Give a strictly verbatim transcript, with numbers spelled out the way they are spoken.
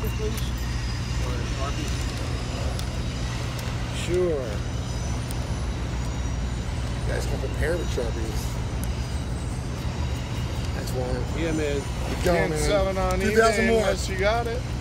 Sharpie, please? Or a Sharpie? Sure. You guys come prepared with Sharpies. That's one. Yeah, man. You Can't sell it on eBay more. unless you got it.